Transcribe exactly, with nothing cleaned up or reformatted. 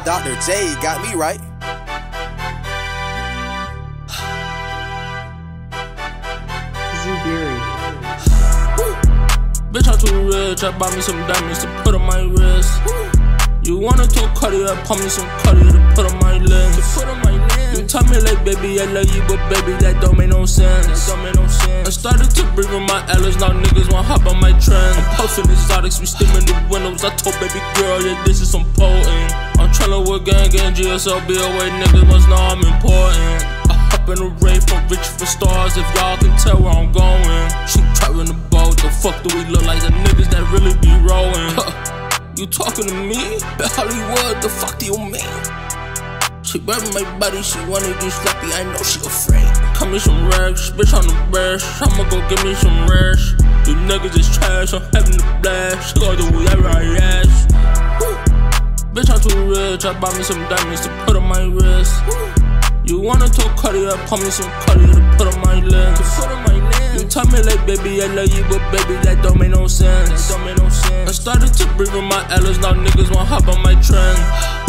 Doctor J got me right. Bitch, I'm too rich, I bought me some diamonds to put on my wrist. You wanna talk Cardi, I pump me some Cardi to put on my lens. To put on my lens. You tell me like, baby, I love you, but baby, that don't make no sense. That don't make no sense. I started to breathe with my Atlas, now niggas wanna hop on my trend. I'm puffin' exotics, we steamin' the windows. I told baby girl, yeah, this is some potent. I'm tryna with gang, gang, G S L B away, niggas must know I'm important. In a rave from rich for stars, if y'all can tell where I'm going. She trappin' the boat, the fuck do we look like the niggas that really be rowing? Huh. You talking to me? Bet Hollywood, the fuck do you mean? She grabbing my body, she wanna do slappy, I know she afraid. Cut me some rags, bitch on the brush, I'ma go give me some rash. You niggas is trash, I'm having a blast. She gon' do whatever I ask. Woo. Bitch, I'm too rich, I bought me some diamonds to put on my wrist. Woo. You wanna talk Cardi, I pump me some Cardi to put on my lens. To put on my lens. You tell me like, baby, I love you, but baby, that don't make no sense. That don't make no sense. I started to breathe with my Atlas, now niggas wanna hop on my trend.